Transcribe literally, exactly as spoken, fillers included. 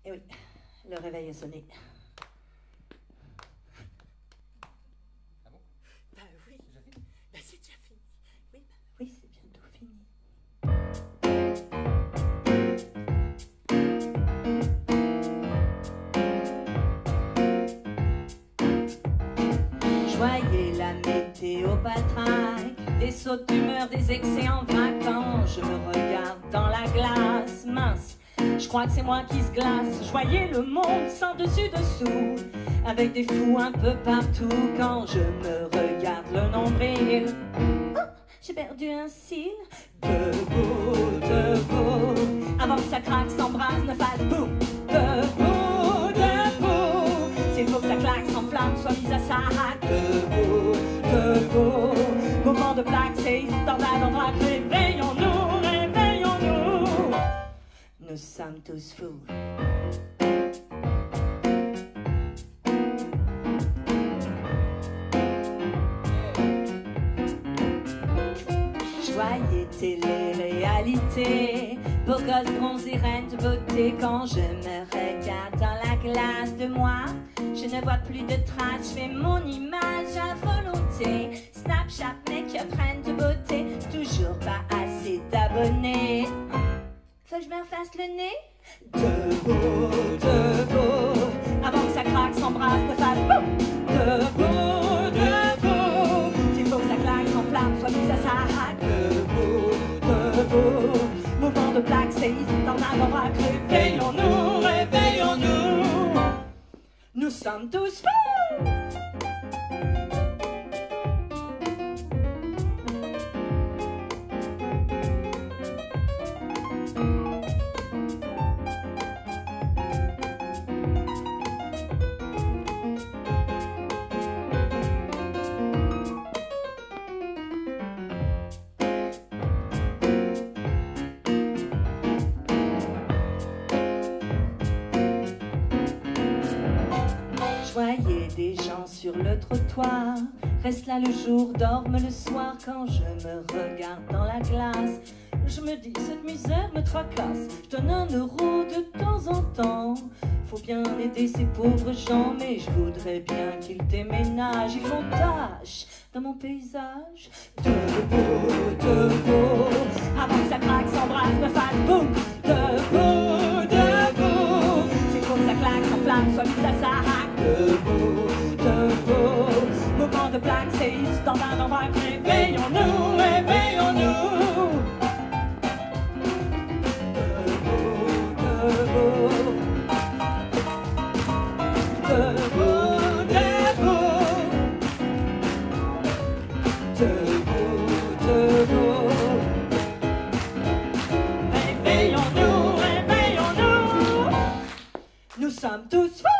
Et oui, le réveil a sonné. Ah bon? Bah oui, C'est déjà fini? bah c'est déjà fini. Oui, bah Oui, c'est bientôt fini. Joyez la météo patraque, des sautes d'humeur, des excès en vrac. Quand je me regarde dans la glace, mince, je crois que c'est moi qui se glace. Joyez le monde sans dessus-dessous, avec des fous un peu partout. Quand je me regarde le nombril, oh, j'ai perdu un cil. Debout, debout, avant que ça craque, s'embrasse, ne fasse boum. Debout, debout, s'il faut que ça claque, s'enflamme, soit mise à sac. Debout, debout, mouvement de plaque, c'est tornade en vrac. Réveillons-nous, réveillons-nous, nous sommes tous fous. Joyeux télé-réalité, beau gosse bronzé, reine de beauté. Quand je me regarde dans la glace de moi, je ne vois plus de traces, je fais mon image à volonté. Snapchat, make-up, reine de beauté, toujours pas assez d'abonnés. Faut que je me refasse le nez? Debout, debout, avant que ça craque, s'embrasse, ne fasse boum. Debout, debout, s'il faut que ça claque, s'enflamme, soit mise à sac. Debout, debout, mouvement de plaque, séisme, tornade en vrac. Réveillons-nous, réveillons-nous, nous sommes tous fous. Voyez des gens sur le trottoir, restent là le jour, dorment le soir. Quand je me regarde dans la glace, je me dis cette misère me tracasse. Je donne un euro de temps en temps, faut bien aider ces pauvres gens, mais je voudrais bien qu'ils déménagent. Ils font tâche dans mon paysage. Debout, debout, avant que ça craque, s'embrasse, me fasse boum. Debout, debout, s'il faut que ça claque, s'enflamme, soit mise à sac. Debout, debout, mouvement de plaque, séisme, tornade en vrac. Réveillons-nous, réveillons-nous, debout, debout, debout, debout, debout, debout. Réveillons-nous, réveillons-nous, nous sommes tous fous.